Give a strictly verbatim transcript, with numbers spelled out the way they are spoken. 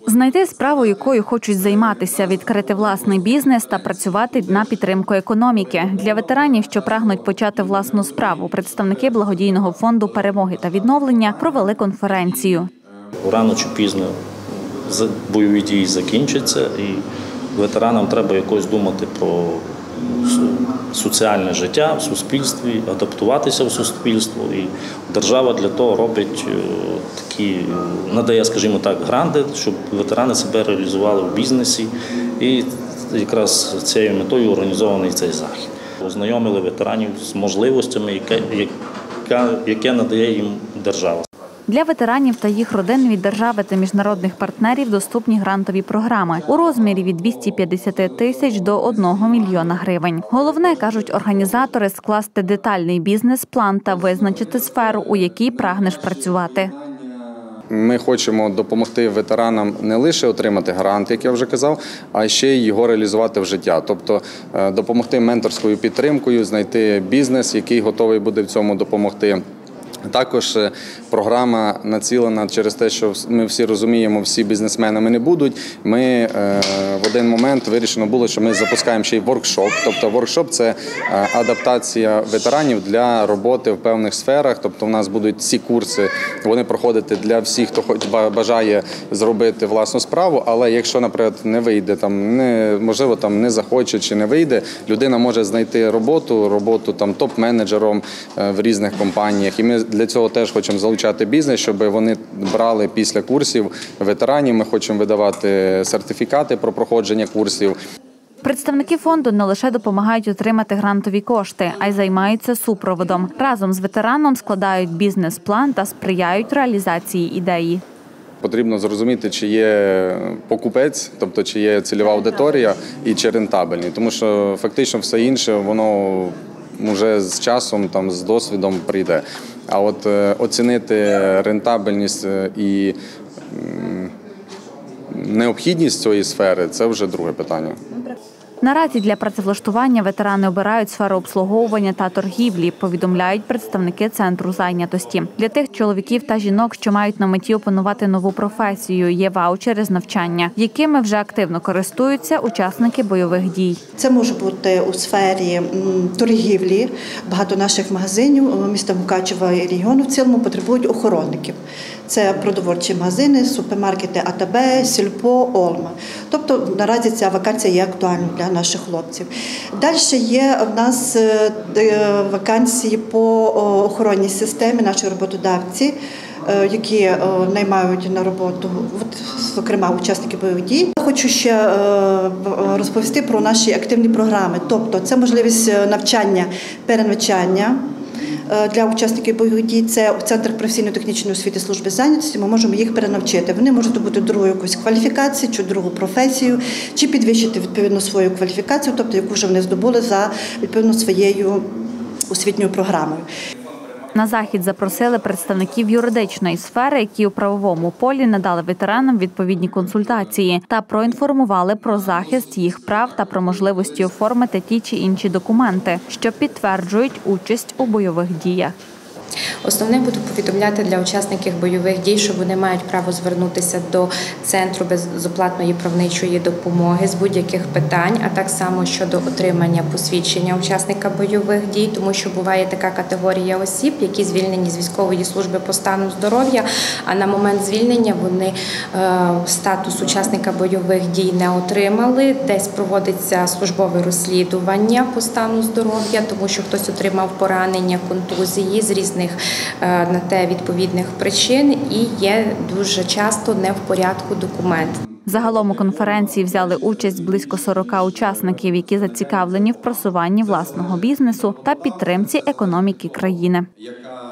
Знайти справу, якою хочуть займатися, відкрити власний бізнес та працювати на підтримку економіки. Для ветеранів, що прагнуть почати власну справу, представники благодійного фонду «Перемоги та відновлення» провели конференцію. Рано чи пізно бойові дії закінчаться, і ветеранам треба якось думати про соціальне життя в суспільстві, адаптуватися в суспільство. І держава для того робить такі, надає, скажімо так, гранти, щоб ветерани себе реалізували в бізнесі. І якраз цією метою організований цей захід. Ознайомили ветеранів з можливостями, яке, яке, яке надає їм держава. Для ветеранів та їх родин від держави та міжнародних партнерів доступні грантові програми у розмірі від двохсот п'ятдесят тисяч до одного мільйона гривень. Головне, кажуть організатори, скласти детальний бізнес-план та визначити сферу, у якій прагнеш працювати. Ми хочемо допомогти ветеранам не лише отримати грант, як я вже казав, а ще й його реалізувати в життя. Тобто допомогти менторською підтримкою, знайти бізнес, який готовий буде в цьому допомогти. Також програма націлена через те, що ми всі розуміємо, всі бізнесменами не будуть. Ми в один момент вирішено було, що ми запускаємо ще й воркшоп. Тобто воркшоп – це адаптація ветеранів для роботи в певних сферах. Тобто у нас будуть ці курси, вони проходити для всіх, хто бажає зробити власну справу. Але якщо, наприклад, не вийде, там, не, можливо, там не захоче чи не вийде, людина може знайти роботу, роботу там топ-менеджером в різних компаніях. І ми для цього теж хочемо залучати бізнес, щоб вони брали після курсів ветеранів. Ми хочемо видавати сертифікати про проходження курсів. Представники фонду не лише допомагають отримати грантові кошти, а й займаються супроводом. Разом з ветераном складають бізнес-план та сприяють реалізації ідеї. Потрібно зрозуміти, чи є покупець, тобто чи є цільова аудиторія і чи рентабельний. Тому що фактично все інше, воно вже з часом, там, з досвідом прийде. А от е, оцінити рентабельність і м, необхідність цієї сфери – це вже друге питання. Наразі для працевлаштування ветерани обирають сферу обслуговування та торгівлі, повідомляють представники Центру зайнятості. Для тих чоловіків та жінок, що мають на меті опанувати нову професію, є ваучери з навчання, якими вже активно користуються учасники бойових дій. Це може бути у сфері торгівлі. Багато наших магазинів міста Мукачева і регіону в цілому потребують охоронників. Це продовольчі магазини, супермаркети А Та Б, Сільпо, Олма. Тобто наразі ця вакансія є актуальною для наших хлопців. Далі є в нас вакансії по охоронній системі, наші роботодавці, які наймають на роботу, зокрема, учасники бойових дій. Хочу ще розповісти про наші активні програми. Тобто це можливість навчання, перенавчання для учасників бойових дій. Це в Центр професійно-технічної освіти служби зайнятості, ми можемо їх перенавчити. Вони можуть здобути другу якусь кваліфікацію, чи другу професію, чи підвищити відповідно свою кваліфікацію, тобто яку вже вони здобули за відповідно своєю освітньою програмою. На захід запросили представників юридичної сфери, які у правовому полі надали ветеранам відповідні консультації та проінформували про захист їх прав та про можливості оформити ті чи інші документи, що підтверджують участь у бойових діях. Основне буду повідомляти для учасників бойових дій, що вони мають право звернутися до Центру безоплатної правничої допомоги з будь-яких питань, а так само щодо отримання посвідчення учасника бойових дій, тому що буває така категорія осіб, які звільнені з військової служби по стану здоров'я, а на момент звільнення вони е, статус учасника бойових дій не отримали, десь проводиться службове розслідування по стану здоров'я, тому що хтось отримав поранення, контузії з різних на те відповідних причин і є дуже часто не в порядку документ. Загалом у конференції взяли участь близько сорока учасників, які зацікавлені в просуванні власного бізнесу та підтримці економіки країни.